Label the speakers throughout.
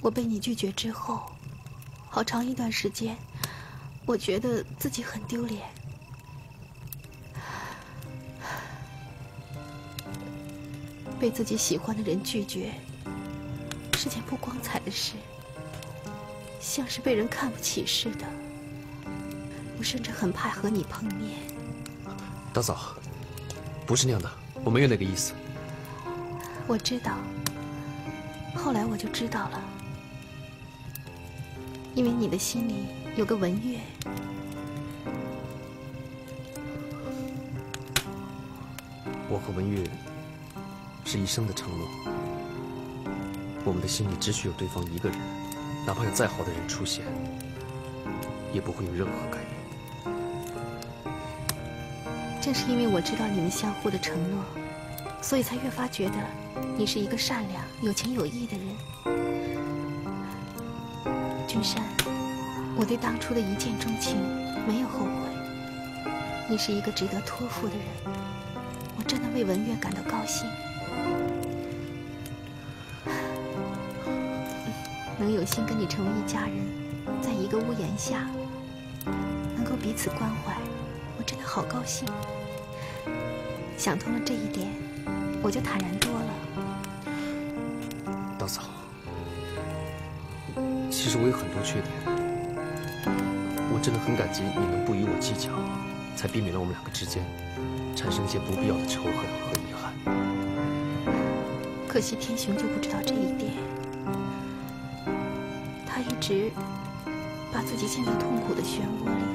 Speaker 1: 我被你拒绝之后，好长一段时间，我觉得自己很丢脸。被自己喜欢的人拒绝，是件不光彩的事，像是被人看不起似的。我甚至很怕和你碰面。
Speaker 2: 大嫂，不是那样的，我没有那个意思。
Speaker 1: 我知道，后来我就知道了，因为你的心里有个文月。
Speaker 2: 我和文月是一生的承诺，我们的心里只许有对方一个人，哪怕有再好的人出现，也不会有任何改变。
Speaker 1: 正是因为我知道你们相互的承诺，所以才越发觉得你是一个善良、有情有义的人。君山，我对当初的一见钟情没有后悔。你是一个值得托付的人，我真的为文月感到高兴。能有幸跟你成为一家人，在一个屋檐下，能够彼此关怀，我真的好高兴。想通了这一点，我就坦然多了。
Speaker 2: 大嫂，其实我有很多缺点，我真的很感激你能不与我计较，才避免了我们两个之间产生一些不必要的仇恨和遗憾。
Speaker 1: 可惜天雄就不知道这一点，他一直把自己陷在痛苦的漩涡里。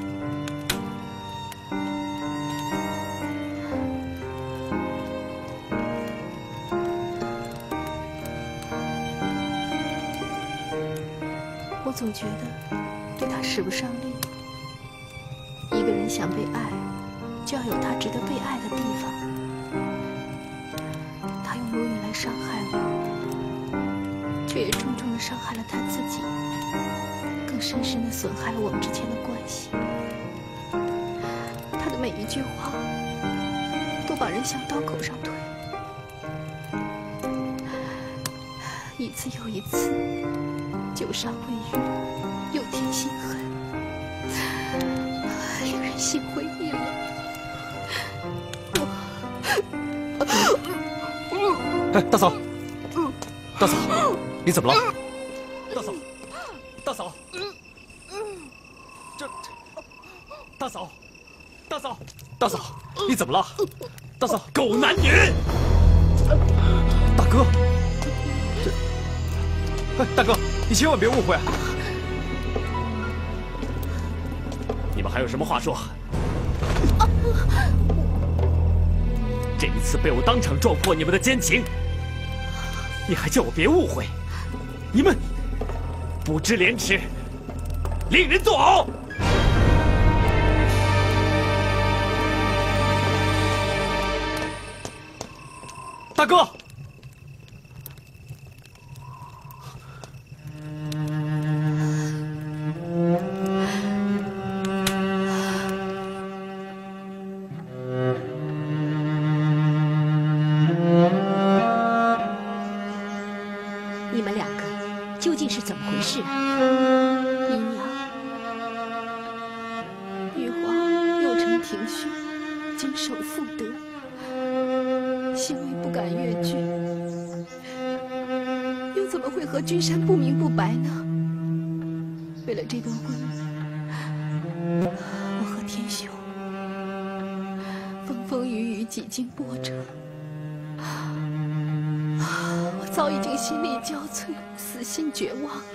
Speaker 1: 我总觉得对他使不上力。一个人想被爱，就要有他值得被爱的地方。他用如云来伤害我，却也重重地伤害了他自己，更深深地损害了我们之间的关系。他的每一句话都把人向刀口上推，一次又一次，旧伤未愈，又添心痕，令人心灰意冷。
Speaker 2: 哎，大嫂，大嫂，你怎么了？大嫂，大嫂，大嫂，大嫂，大嫂，你怎么了？大嫂，
Speaker 3: 狗男女！
Speaker 2: 大哥，哎，大哥，你千万别误会啊！
Speaker 3: 你们还有什么话说？这一次被我当场撞破你们的奸情，你还叫我别误会？你们不知廉耻，令人作呕！
Speaker 2: 大哥。
Speaker 4: 你们两个究竟是怎么回事啊？
Speaker 1: 姨娘，玉皇幼承庭训，谨守妇德，行为不敢越矩，又怎么会和君山不明不白呢？为了这段婚姻，我和天雄风风雨雨，几经波折，我早已经心力交瘁，死心绝望了。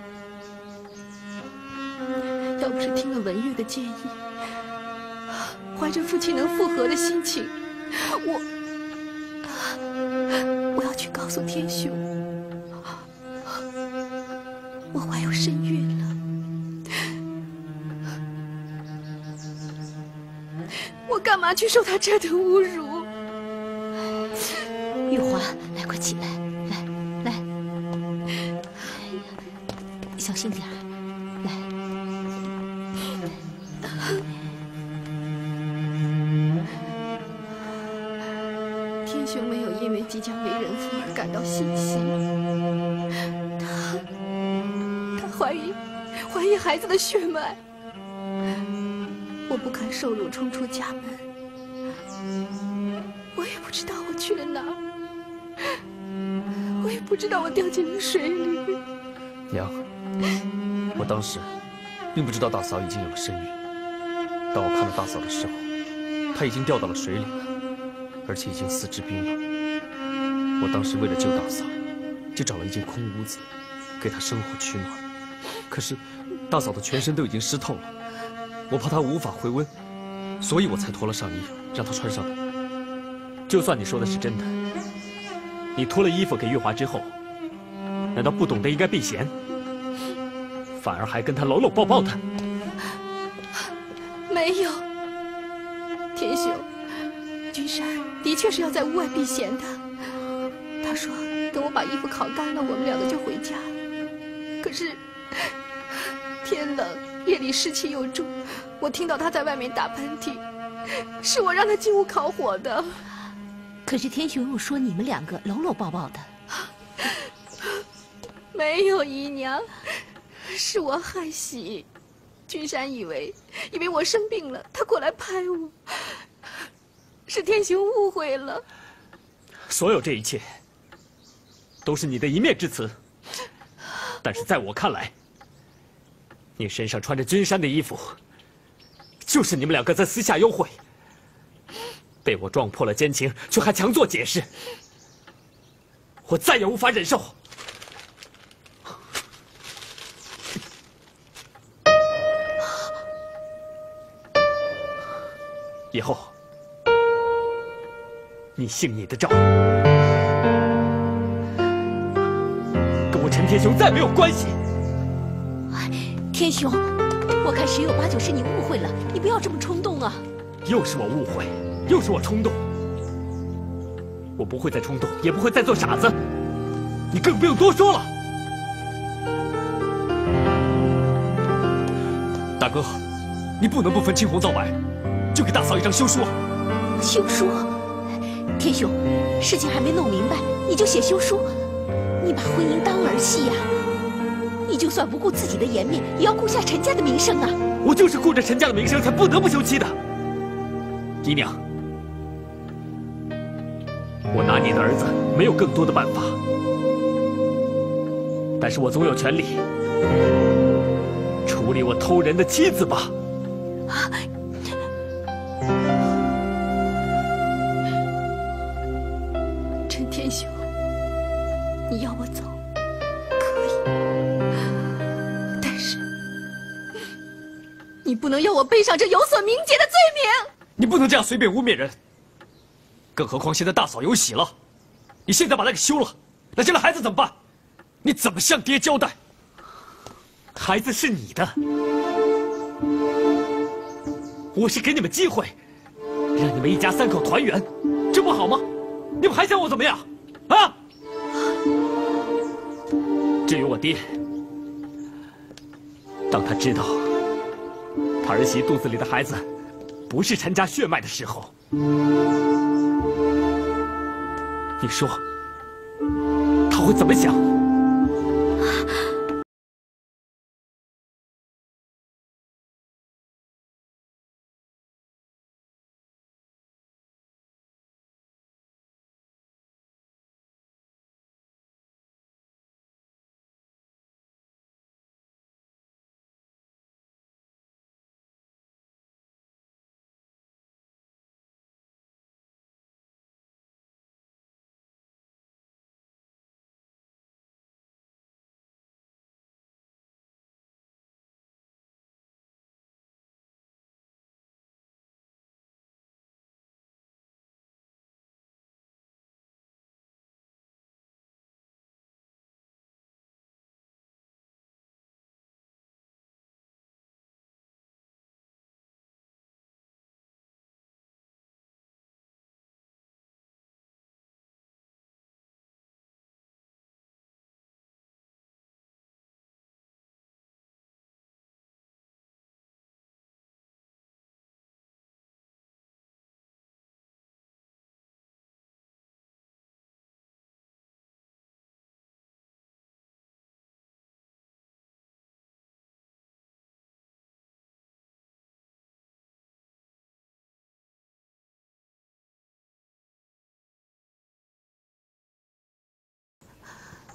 Speaker 1: 要不是听了文月的建议，怀着夫妻能复合的心情，我要去告诉天雄，我怀有身孕了。我干嘛去受他这等侮辱？
Speaker 4: 玉华，来，快起来，来，小心点儿，来。
Speaker 1: 天雄没有因为即将为人父而感到欣喜， 怀疑孩子的血脉。我不敢受辱冲出家门，我也不知道我去了哪儿，我也不知道我掉进了水里。
Speaker 2: 娘，我当时并不知道大嫂已经有了身孕。当我看到大嫂的时候，她已经掉到了水里了，而且已经四肢冰冷。我当时为了救大嫂，就找了一间空屋子，给她生火取暖。可是大嫂的全身都已经湿透了，我怕她无法回温，所以我才脱了上衣，让她穿上的。
Speaker 3: 就算你说的是真的，你脱了衣服给玉华之后，难道不懂得应该避嫌，反而还跟她搂搂抱抱的？
Speaker 1: 没有，天兄，君山的确是要在屋外避嫌的。他说等我把衣服烤干了，我们两个就回家。可是天冷，夜里湿气又重，我听到他在外面打喷嚏，是我让他进屋烤火的。
Speaker 4: 可是天雄又说你们两个搂搂抱抱的。
Speaker 1: 没有，姨娘，是我害喜。君山以为我生病了，他过来拍我，是天雄误会了。
Speaker 3: 所有这一切，都是你的一面之词。但是在我看来，你身上穿着君山的衣服，就是你们两个在私下幽会，被我撞破了奸情，却还强作解释，我再也无法忍受。以后，你姓你的赵，跟我陈天雄再没有关系。
Speaker 4: 天雄，我看十有八九是你误会了，你不要这么冲动啊！
Speaker 3: 又是我误会，又是我冲动。我不会再冲动，也不会再做傻子，你更不用多说了。
Speaker 2: 大哥，你不能不分青红皂白，就给大嫂一张休书啊！
Speaker 4: 休书？天雄，事情还没弄明白，你就写休书？你把婚姻当儿戏呀！你就算不顾自己的颜面，也要顾下陈家的名声啊！
Speaker 3: 我就是顾着陈家的名声，才不得不休妻的。姨娘，我拿你的儿子没有更多的办法，但是我总有权利处理我偷人的妻子吧。
Speaker 1: 陈天雄，你要我走，可以，但是你不能要我背上这有所明解的罪名。
Speaker 2: 你不能这样随便污蔑人，更何况现在大嫂有喜了，你现在把她给休了，那将来孩子怎么办？你怎么向爹交代？
Speaker 3: 孩子是你的，我是给你们机会，让你们一家三口团圆，这不好吗？你们还想我怎么样？啊！至于我爹，当他知道他儿媳肚子里的孩子不是陈家血脉的时候，你说他会怎么想？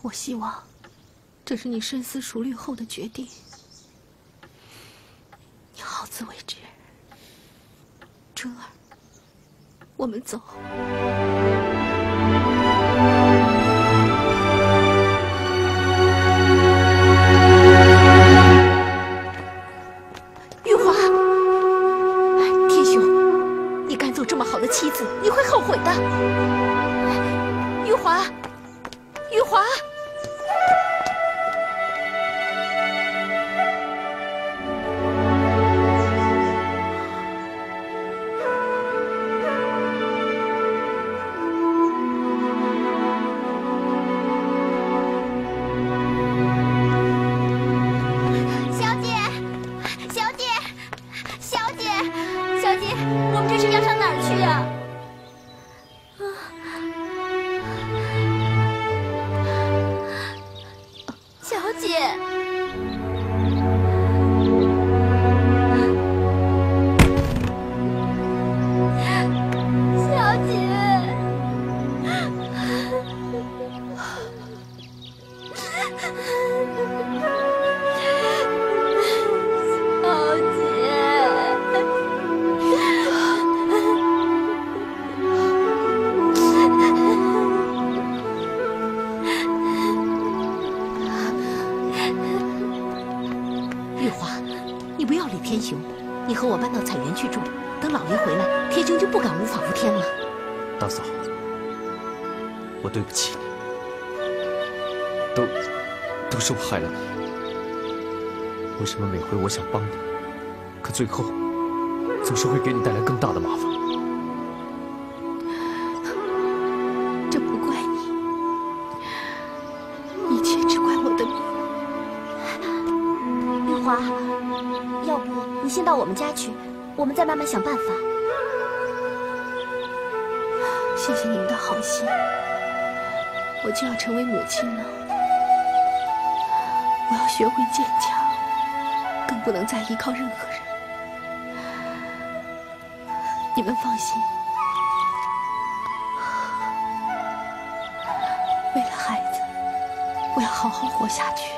Speaker 1: 我希望这是你深思熟虑后的决定，你好自为之。春儿，我们走。
Speaker 4: 玉华，天兄，你赶走这么好的妻子，你会后悔的。玉华，玉华。
Speaker 5: 我们这是要上哪儿去呀？小姐，小姐。
Speaker 4: 玉华，你不要理天雄，你和我搬到彩园去住，等老爷回来，天雄就不敢无法无天了。
Speaker 2: 大嫂，我对不起你，都是我害了你。为什么每回我想帮你，可最后总是会给你带来更大的麻烦？
Speaker 1: 这不怪你，一切只怪我的命。
Speaker 5: 玉华，要不你先到我们家去，我们再慢慢想办法。
Speaker 1: 谢谢你们的好心，我就要成为母亲了。我要学会坚强，更不能再依靠任何人。你们放心，为了孩子，我要好好活下去。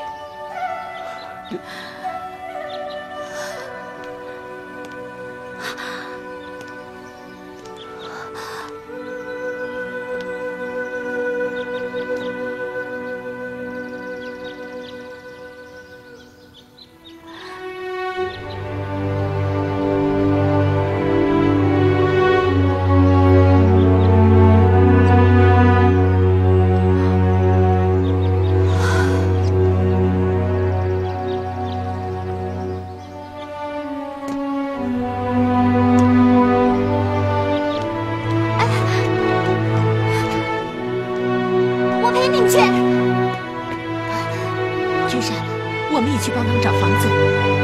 Speaker 5: 我陪你们去。
Speaker 4: 君山，我们也去帮他们找房子。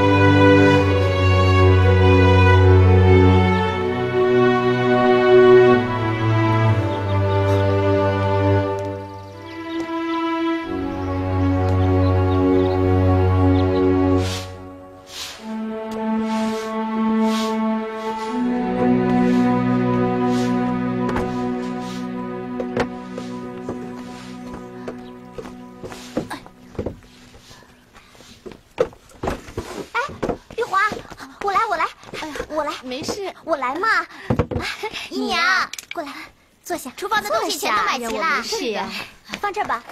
Speaker 5: 我来，
Speaker 1: 没事，
Speaker 5: 我来嘛。姨娘，过来，坐下。厨房的东西全都买齐了。
Speaker 4: 是呀，
Speaker 5: 放这儿吧。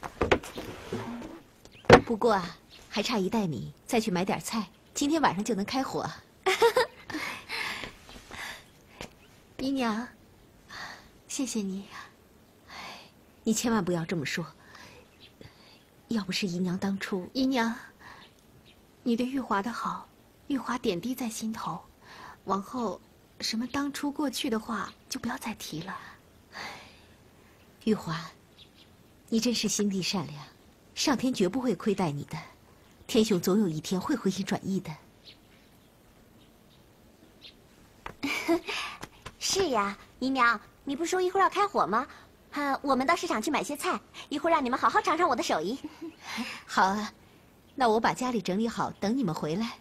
Speaker 4: 不过啊，还差一袋米，再去买点菜，今天晚上就能开火。
Speaker 1: 姨娘，谢谢你。
Speaker 4: 你千万不要这么说。要不是姨娘当初，
Speaker 1: 姨娘，你对玉华的好，玉华点滴在心头。往后，什么当初过去的话，就不要再提了。
Speaker 4: 玉华，你真是心地善良，上天绝不会亏待你的，天雄总有一天会回心转意的。
Speaker 5: 是呀，姨娘，你不是说一会儿要开火吗？我们到市场去买些菜，一会儿让你们好好尝尝我的手艺。
Speaker 4: 好啊，那我把家里整理好，等你们回来。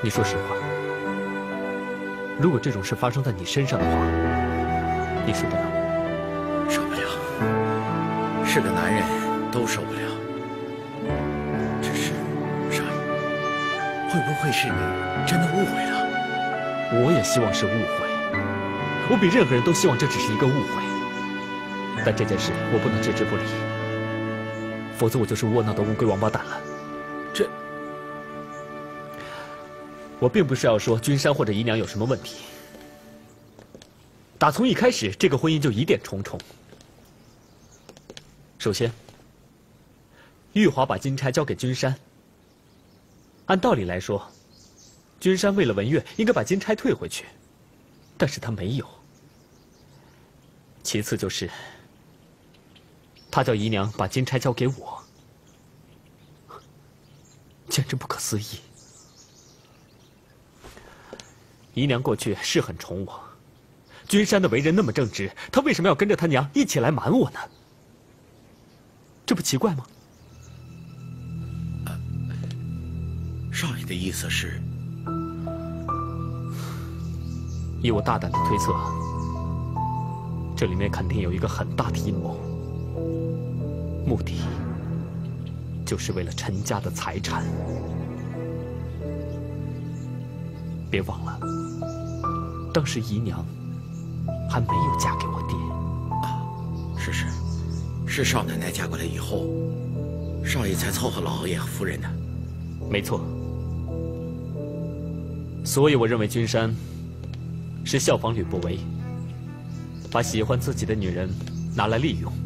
Speaker 3: 你说实话，如果这种事发生在你身上的话，你受得了？
Speaker 6: 受不了，是个男人都受不了。只是，少爷，会不会是你真的误会了？
Speaker 3: 我也希望是误会，我比任何人都希望这只是一个误会。但这件事我不能置之不理，否则我就是窝囊的乌龟王八蛋了。
Speaker 6: 这，
Speaker 3: 我并不是要说君山或者姨娘有什么问题。打从一开始，这个婚姻就疑点重重。首先，玉华把金钗交给君山，按道理来说，君山为了文月应该把金钗退回去，但是他没有。其次就是，他叫姨娘把金钗交给我，简直不可思议。姨娘过去是很宠我，君山的为人那么正直，他为什么要跟着他娘一起来瞒我呢？这不奇怪吗？
Speaker 6: 少爷的意思是，
Speaker 3: 以我大胆的推测，这里面肯定有一个很大的阴谋，目的就是为了陈家的财产。别忘了，当时姨娘还没有嫁给我爹。
Speaker 6: 是少奶奶嫁过来以后，少爷才凑合老爷和夫人的。
Speaker 3: 没错。所以我认为君山是效仿吕不韦，把喜欢自己的女人拿来利用。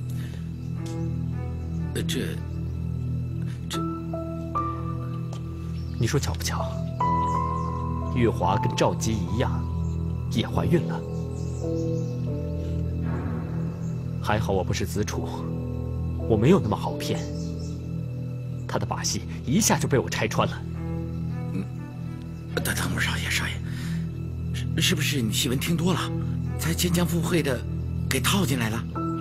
Speaker 3: 你说巧不巧？玉华跟赵姬一样，也怀孕了。还好我不是子楚，我没有那么好骗。他的把戏一下就被我拆穿了。
Speaker 6: 等会儿，少爷，是不是你戏文听多了，才牵强附会的给套进来了？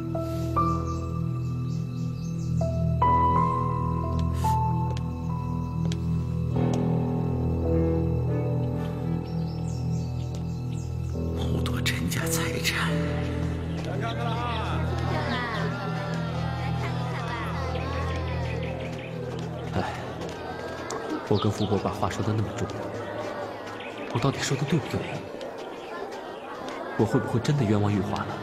Speaker 6: 谋夺陈家财产。
Speaker 3: 我跟福伯把话说的那么重，我到底说的对不对？我会不会真的冤枉玉华了？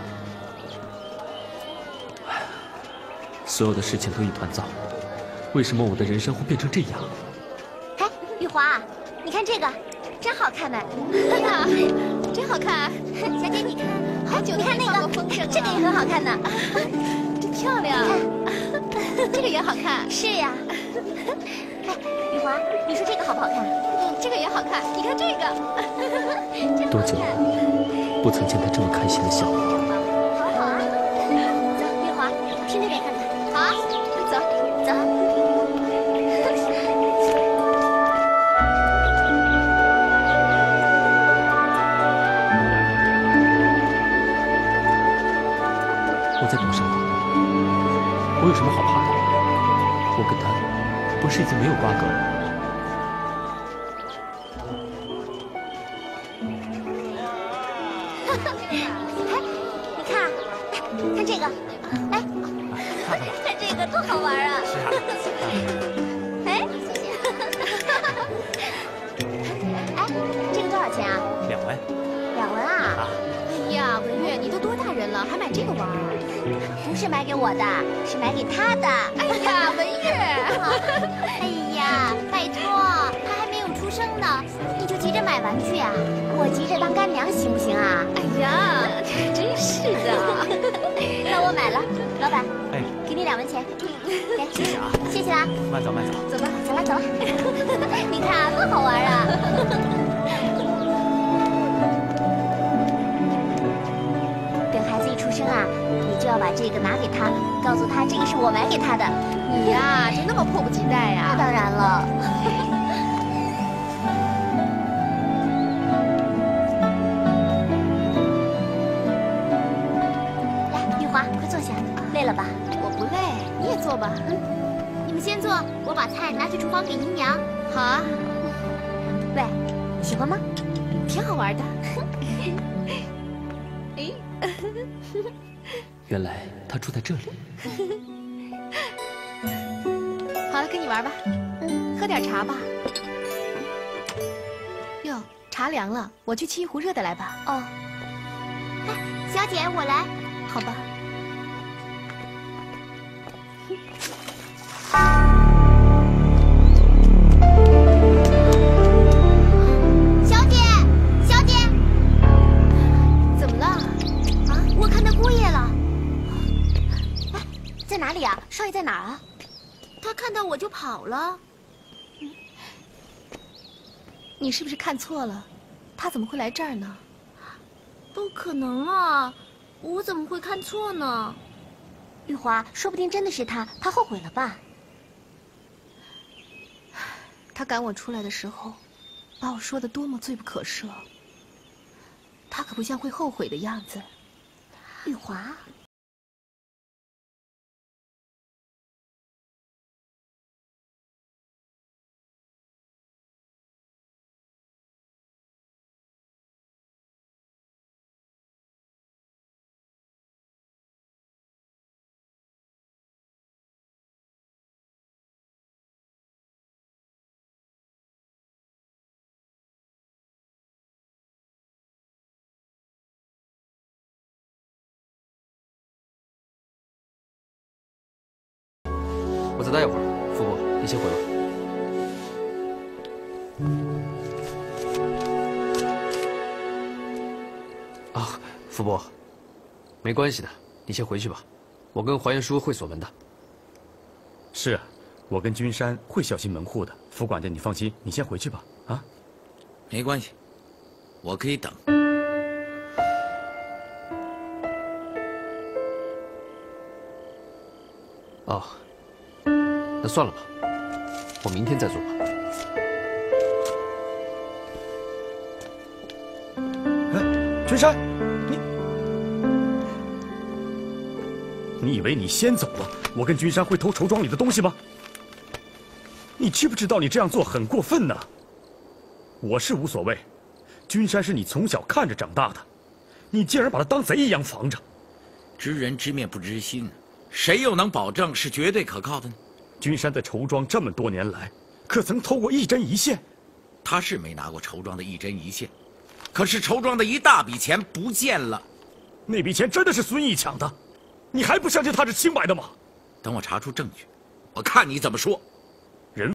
Speaker 3: 所有的事情都一团糟，为什么我的人生会变成这样？
Speaker 5: 哎，玉华，你看这个，真好看呢！
Speaker 1: 呀，真好看！
Speaker 5: 小姐，你看，
Speaker 1: 好久
Speaker 5: 你看那个，这个也很好看呢。
Speaker 1: 真漂亮！这个也好看。
Speaker 5: 是呀。哎，玉华，你说这个好不好看？
Speaker 1: 这个也好看。你看这个，
Speaker 3: 多久不曾见他这么开心的笑？
Speaker 5: 好啊！走，玉华，去那边看看。
Speaker 1: 好啊，走
Speaker 5: 走。
Speaker 3: 我在赌上吗？我有什么好怕的？我跟他不是已经没有瓜葛了吗？
Speaker 5: 你看，看这个，哎，看这个多好玩啊！是啊。哎，哎，这个多少钱啊
Speaker 3: 2文。
Speaker 5: 2文啊？
Speaker 1: 哎呀，文月，你都多大人了，还买这个玩儿？
Speaker 5: 不是买给我的，是买给他的。
Speaker 1: 哎呀，文月！
Speaker 5: 哎呀，拜托，他还没有出生呢，你就急着买玩具啊？我急着当干娘行不行啊？
Speaker 1: 哎呀，真是的。
Speaker 5: 那我买了，老板，
Speaker 3: 哎，
Speaker 5: 给你2文钱。给，
Speaker 3: 谢谢啊，
Speaker 5: 谢谢啦。
Speaker 3: 慢走慢走。
Speaker 5: 走吧，走了走了。你看多好玩啊！等孩子一出生啊，你就要把这个拿给他，告诉他这个是我买给他的。
Speaker 1: 你呀，就那么迫不及待呀？
Speaker 5: 那当然了。来，玉华，快坐下，累了吧？
Speaker 1: 我不累，你也坐吧。
Speaker 5: 你们先坐，我把菜拿去厨房给姨娘。
Speaker 1: 好啊。
Speaker 5: 喂，你喜欢吗？
Speaker 1: 挺好玩的。哎，
Speaker 2: 原来他住在这里。
Speaker 1: 好了，跟你玩吧。喝点茶吧。哟，茶凉了，我去沏一壶热的来吧。
Speaker 5: 哦。哎，小姐，我来。
Speaker 1: 好吧。
Speaker 5: 小姐，小姐，
Speaker 1: 怎么了？
Speaker 5: 啊，我看到姑爷了。哎，在哪里啊？少爷在哪儿啊？他看到我就跑了。
Speaker 1: 你是不是看错了？他怎么会来这儿呢？
Speaker 5: 不可能啊！我怎么会看错呢？玉华，说不定真的是他，他后悔了吧？
Speaker 1: 他赶我出来的时候，把我说的多么罪不可赦。他可不像会后悔的样子。
Speaker 5: 玉华。
Speaker 2: 我再待一会儿，福伯，你先回吧。啊，福伯，没关系的，你先回去吧。我跟华严叔会锁门的。
Speaker 7: 是啊，我跟君山会小心门户的。福管家，你放心，你先回去吧。啊，
Speaker 6: 没关系，我可以等。
Speaker 2: 哦，那算了吧，我明天再做吧。
Speaker 7: 哎，君山，你以为你先走了，我跟君山会偷绸庄里的东西吗？你知不知道你这样做很过分呢？我是无所谓，君山是你从小看着长大的，你竟然把他当贼一样防着。
Speaker 6: 知人知面不知心，谁又能保证是绝对可靠的呢？
Speaker 7: 君山在绸庄这么多年来，可曾偷过一针一线？
Speaker 6: 他是没拿过绸庄的一针一线，可是绸庄的一大笔钱不见了。
Speaker 7: 那笔钱真的是孙毅抢的，你还不相信他是清白的吗？
Speaker 6: 等我查出证据，我看你怎么说。
Speaker 7: 人。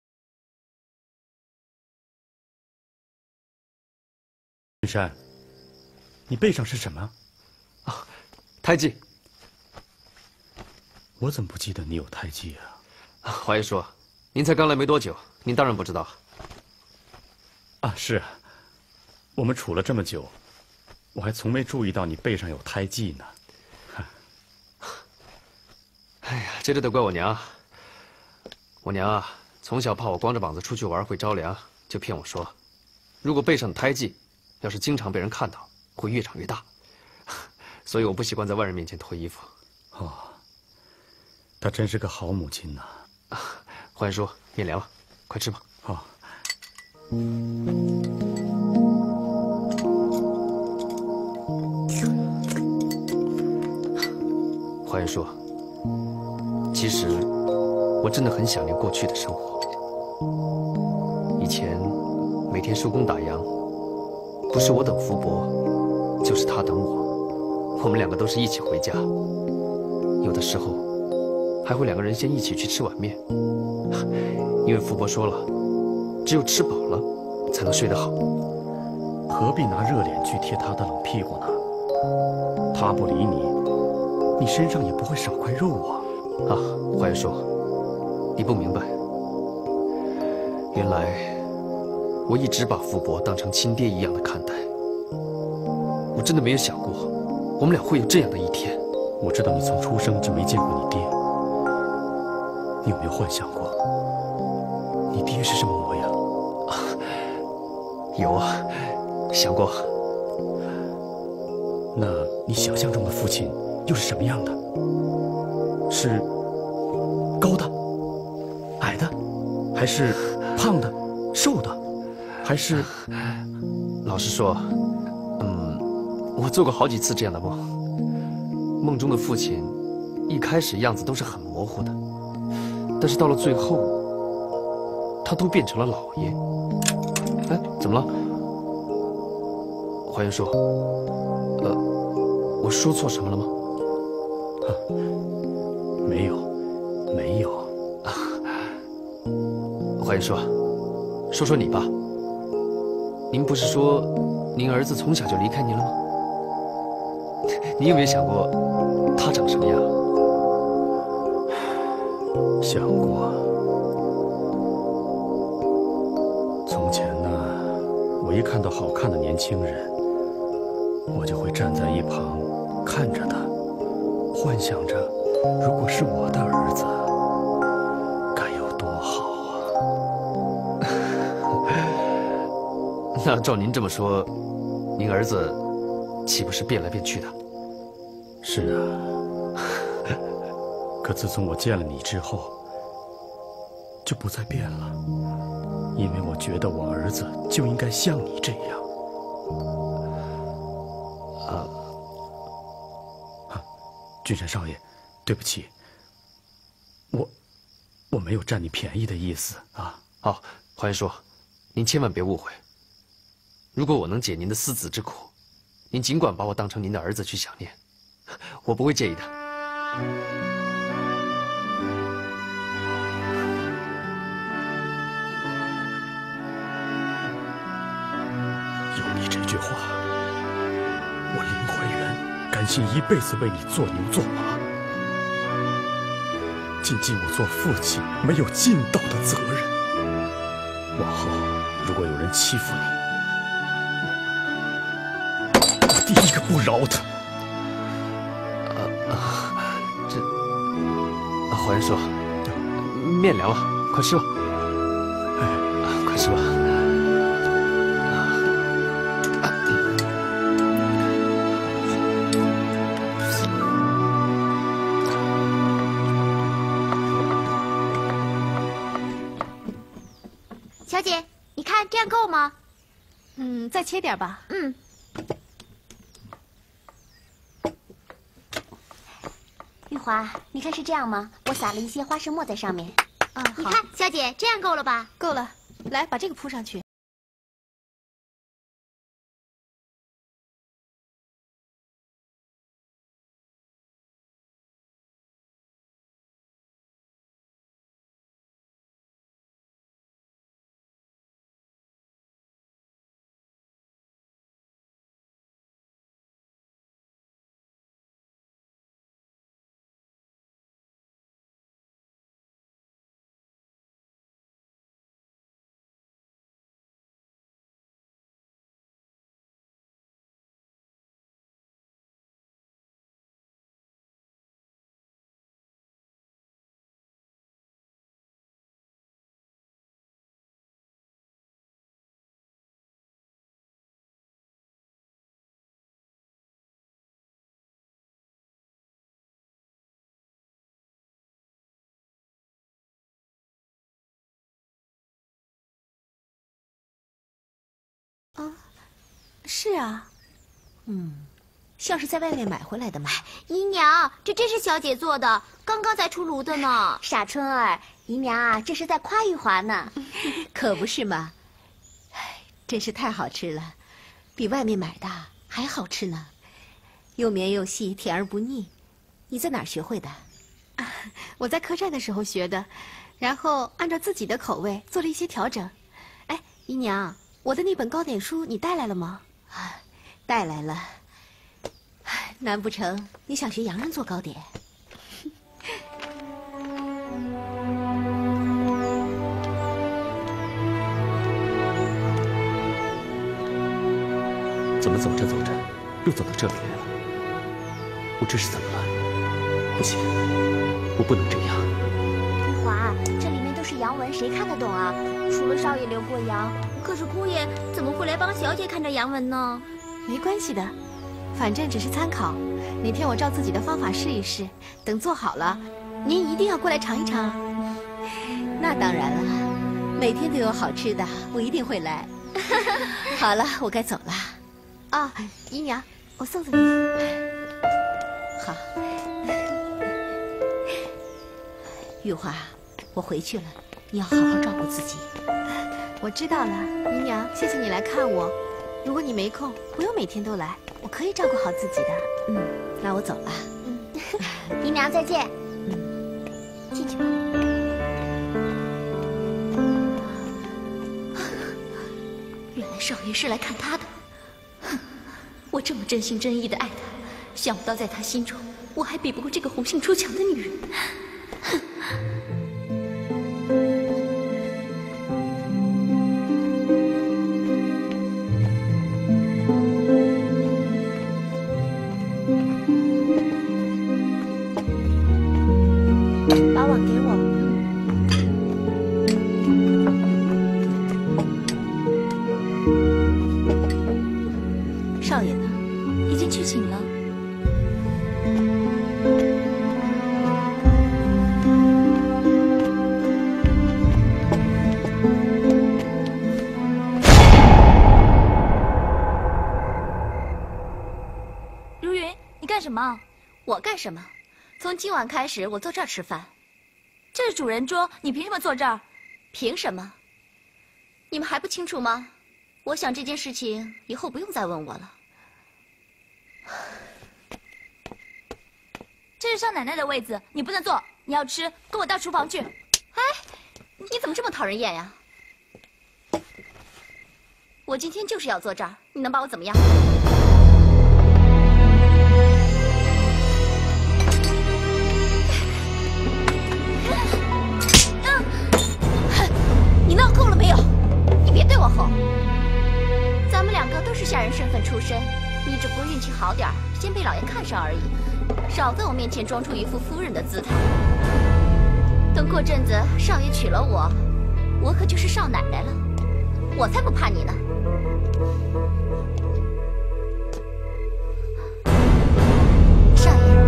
Speaker 7: 君山， 你背上是什么？
Speaker 2: 啊，胎记。
Speaker 7: 我怎么不记得你有胎记啊？
Speaker 2: 华爷说，您才刚来没多久，您当然不知道。
Speaker 7: 啊，是啊，我们处了这么久，我还从没注意到你背上有胎记呢。
Speaker 2: 哎呀，这就得怪我娘。我娘啊，从小怕我光着膀子出去玩会着凉，就骗我说，如果背上的胎记要是经常被人看到，会越长越大。所以我不习惯在外人面前脱衣服。
Speaker 7: 哦，她真是个好母亲呐。
Speaker 2: 华言叔，面凉了，快吃吧。
Speaker 7: 好。
Speaker 2: 华言叔，其实我真的很想念过去的生活。以前每天收工打烊，不是我等福伯，就是他等我，我们两个都是一起回家。有的时候还会两个人先一起去吃碗面，因为福伯说了，只有吃饱了才能睡得好。
Speaker 7: 何必拿热脸去贴他的冷屁股呢？他不理你，你身上也不会少块肉啊！
Speaker 2: 啊，华言叔，你不明白，原来我一直把福伯当成亲爹一样的看待。我真的没有想过，我们俩会有这样的一天。
Speaker 7: 我知道你从出生就没见过你爹，你有没有幻想过，你爹是什么模样？
Speaker 2: 有啊，想过。
Speaker 7: 那你想象中的父亲又是什么样的？是高的、矮的，还是胖的、瘦的，还是……
Speaker 2: 老实说，我做过好几次这样的梦。梦中的父亲，一开始样子都是很模糊的，但是到了最后，他都变成了老爷。哎，怎么了？华元叔，我说错什么了吗？
Speaker 7: 没有，没有。
Speaker 2: 华元叔，说说你吧。您不是说您儿子从小就离开您了吗？你有没有想过他长什么样？
Speaker 7: 想过。从前呢，我一看到好看的年轻人，我就会站在一旁看着他，幻想着如果是我的儿子，该有多好啊！
Speaker 2: 那照您这么说，您儿子岂不是变来变去的？
Speaker 7: 是啊，可自从我见了你之后，就不再变了，因为我觉得我儿子就应该像你这样。君山少爷，对不起，我没有占你便宜的意思啊。
Speaker 2: 好，华元叔，您千万别误会。如果我能解您的思子之苦，您尽管把我当成您的儿子去想念，我不会介意的。
Speaker 7: 有你这句话，我林怀元甘心一辈子为你做牛做马，尽尽我做父亲没有尽到的责任。往后如果有人欺负你，我第一个不饶他。
Speaker 2: 华元叔，面凉了，快吃吧。快吃吧。
Speaker 5: 小姐，你看这样够吗？
Speaker 1: 再切点吧。
Speaker 5: 玉华，你看是这样吗？我撒了一些花生末在上面。你
Speaker 1: 好，
Speaker 5: 看，小姐，这样够了吧？
Speaker 1: 够了，来把这个铺上去。 是啊。
Speaker 4: 像是在外面买回来的嘛。
Speaker 5: 姨娘，这真是小姐做的，刚刚才出炉的呢。傻春儿，姨娘啊，这是在夸玉华呢。
Speaker 4: 可不是嘛。真是太好吃了，比外面买的还好吃呢，又绵又细，甜而不腻。你在哪儿学会的？
Speaker 1: 我在客栈的时候学的，然后按照自己的口味做了一些调整。哎，姨娘，我的那本糕点书你带来了吗？
Speaker 4: 带来了。难不成你想学洋人做糕点？
Speaker 2: 怎么走着走着，又走到这里来了？我这是怎么了？不行，我不能这样。
Speaker 5: 玉华，这里面都是洋文，谁看得懂啊？除了少爷留过洋，可是姑爷怎么会来帮小姐看着洋文呢？
Speaker 1: 没关系的，反正只是参考。哪天我照自己的方法试一试，等做好了，您一定要过来尝一尝啊！
Speaker 4: 那当然了，每天都有好吃的，我一定会来。好了，我该走了。
Speaker 1: 啊，姨娘，我送送你。
Speaker 4: 好。玉华，我回去了，你要好好照顾自己。
Speaker 1: 我知道了，姨娘，谢谢你来看我。如果你没空，不用每天都来，我可以照顾好自己的。
Speaker 4: 那我走了。
Speaker 5: 姨娘再见。进去吧。
Speaker 4: 原来少爷是来看他的。我这么真心真意的爱他，想不到在他心中，我还比不过这个红杏出墙的女人。
Speaker 5: 把碗给我。
Speaker 4: 少爷呢？
Speaker 5: 已经去请了。
Speaker 4: 如云，你干什么？我干什么？从今晚开始，我坐这儿吃饭。这是主人桌，你凭什么坐这儿？凭什么？你们还不清楚吗？我想这件事情以后不用再问我了。
Speaker 8: 这是少奶奶的位子，你不能坐。你要吃，跟我到厨房去。
Speaker 4: 哎，你怎么这么讨人厌呀？我今天就是要坐这儿，你能把我怎么样？你闹够了没有？你别对我吼。咱们两个都是下人身份出身，你只不过运气好点儿，先被老爷看上而已。少在我面前装出一副夫人的姿态。等过阵子少爷娶了我，我可就是少奶奶了，我才不怕你呢。少爷。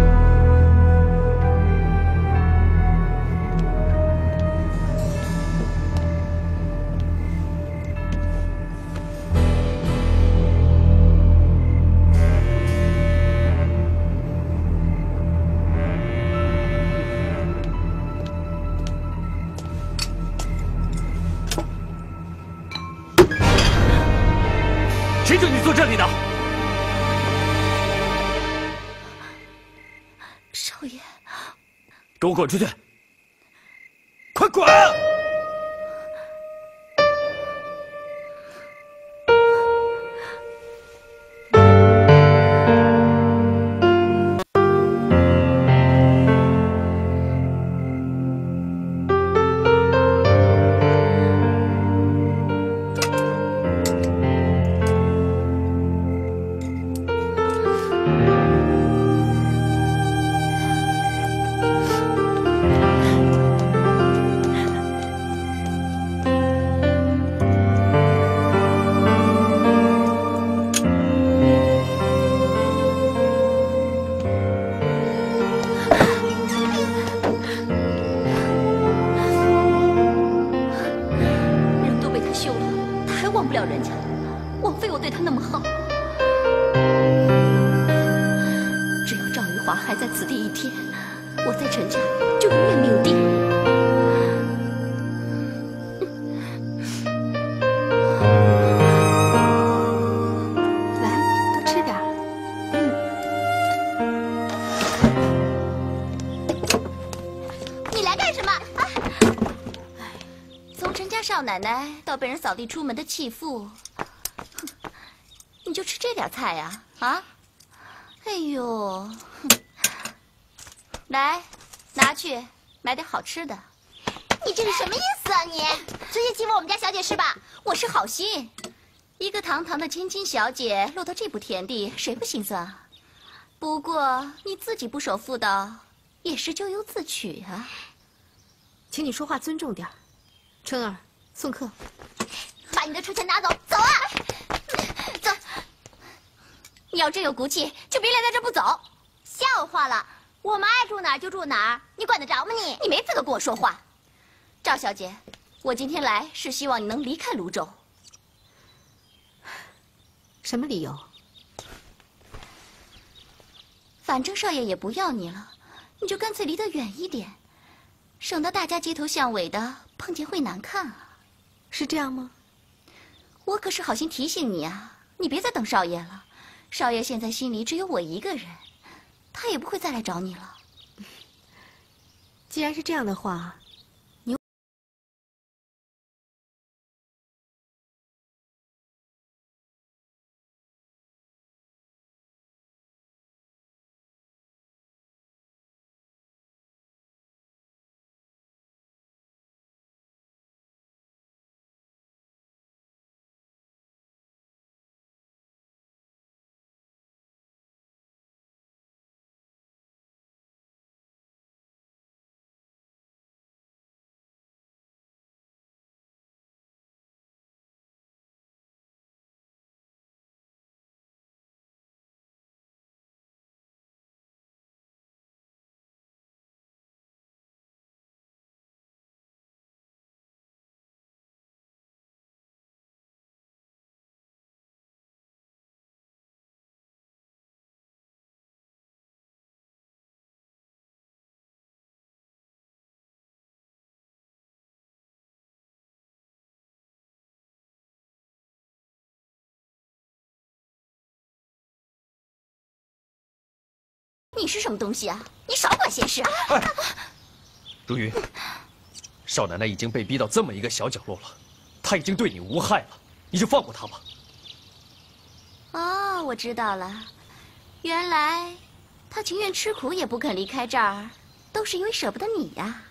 Speaker 3: 谁准你坐这里的？
Speaker 4: 少爷，
Speaker 3: 给我滚出去！快滚！
Speaker 4: 华还在此地一天，我在陈家就永远没有地位。
Speaker 1: 来，多吃点。
Speaker 8: 你来干什么？啊！从陈家少奶奶到被人扫地出门的弃妇，你就吃这点菜呀？啊？哎呦，来，拿去买点好吃的。
Speaker 5: 你这是什么意思啊你？直接欺负我们家小姐是吧？
Speaker 8: 我是好心，一个堂堂的千金小姐落到这步田地，谁不心酸啊？不过你自己不守妇道，也是咎由自取啊。
Speaker 1: 请你说话尊重点。春儿，送客。
Speaker 5: 把你的出钱拿走，走啊！
Speaker 8: 走。你要真有骨气，就别赖在这不走。
Speaker 5: 笑话了，我们爱住哪儿就住哪儿，你管得着吗你？
Speaker 8: 你没资格跟我说话。赵小姐，我今天来是希望你能离开泸州。
Speaker 1: 什么理由？
Speaker 8: 反正少爷也不要你了，你就干脆离得远一点，省得大家街头巷尾的碰见会难看啊。
Speaker 1: 是这样吗？
Speaker 8: 我可是好心提醒你啊，你别再等少爷了。少爷现在心里只有我一个人，他也不会再来找你了。
Speaker 1: 既然是这样的话，
Speaker 8: 你是什么东西啊？你少管闲事！
Speaker 2: 哎，如云，少奶奶已经被逼到这么一个小角落了，她已经对你无害了，你就放过她吧。
Speaker 8: 哦，我知道了，原来她情愿吃苦也不肯离开这儿，都是因为舍不得你呀。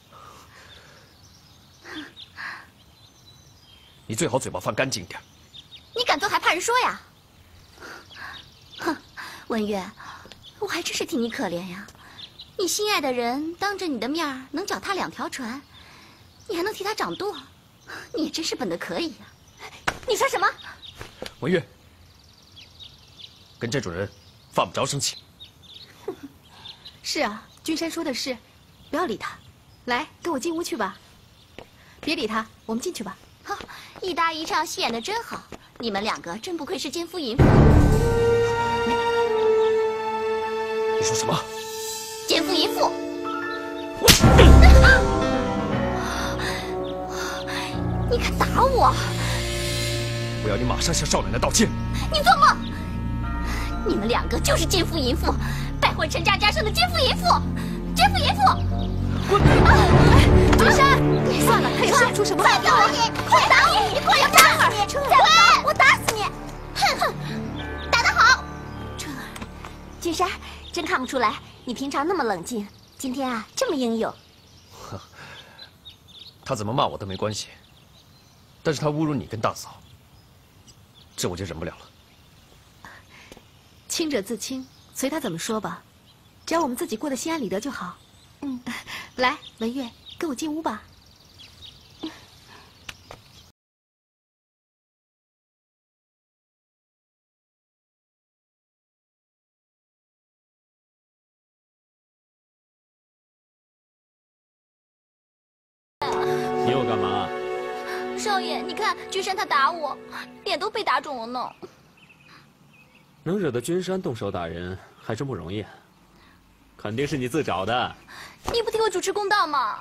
Speaker 2: 你最好嘴巴放干净点。
Speaker 8: 你敢做还怕人说呀？哼，文月。我还真是替你可怜呀！你心爱的人当着你的面能脚踏两条船，你还能替他掌舵，你也真是笨得可以呀！你说什么？
Speaker 2: 文月，跟这种人犯不着生气。
Speaker 1: 是啊，君山说的是，不要理他。来，跟我进屋去吧。别理他，我们进去吧。
Speaker 8: 好，一搭一唱，戏演得真好。你们两个真不愧是奸夫淫妇。
Speaker 2: 你说什么？
Speaker 8: 奸夫淫妇！你敢打我！
Speaker 2: 我要你马上向少奶奶道歉！
Speaker 8: 你做梦！你们两个就是奸夫淫妇，败坏陈家家声的奸夫淫妇！奸夫淫妇！
Speaker 1: 滚！君山，算了，他也说不出什么话。
Speaker 5: 快打我！你快打我！你快打我！再滚！我打死你！哼！打得好，
Speaker 4: 春儿，君山。真看不出来，你平常那么冷静，今天啊这么英勇。
Speaker 2: 他怎么骂我都没关系，但是他侮辱你跟大嫂，这我就忍不了了。
Speaker 1: 清者自清，随他怎么说吧，只要我们自己过得心安理得就好。来，文月，跟我进屋吧。
Speaker 3: 你又干嘛？
Speaker 8: 少爷，你看君山他打我，脸都被打肿了呢。
Speaker 3: 能惹得君山动手打人还真不容易。 肯定是你自找的。
Speaker 8: 你不替我主持公道吗？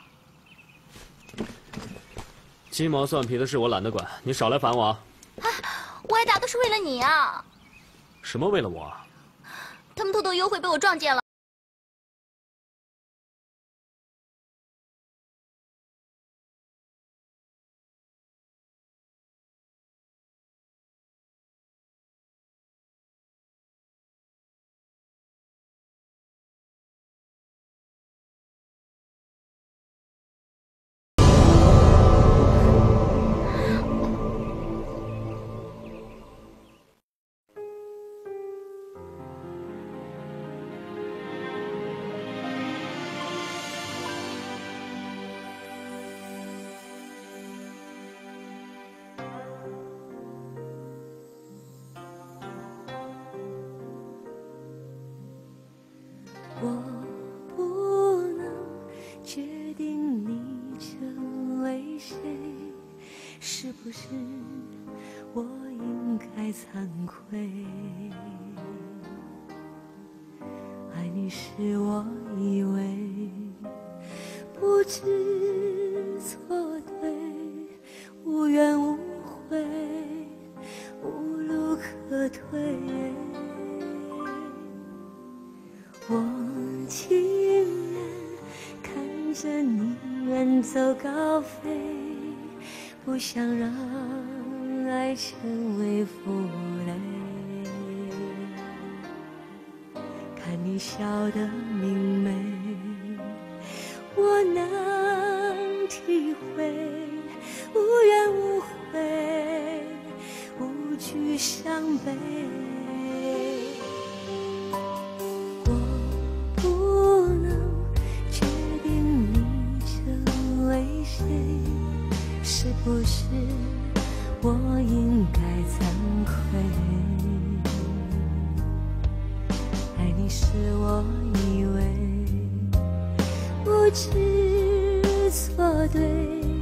Speaker 3: 鸡毛蒜皮的事我懒得管，你少来烦我啊！
Speaker 8: 我挨打都是为了你啊！
Speaker 3: 什么为了我？
Speaker 8: 他们偷偷幽会被我撞见了。
Speaker 9: 我不能决定你成为谁，是不是我应该惭愧？爱你时我以为不知错对，无怨无悔，无路可退。我情愿看着你远走高飞，不想让爱成为负累。看你笑得明媚，我能体会，无怨无悔，无惧伤悲。是不是我应该惭愧？爱你时我以为不知错对，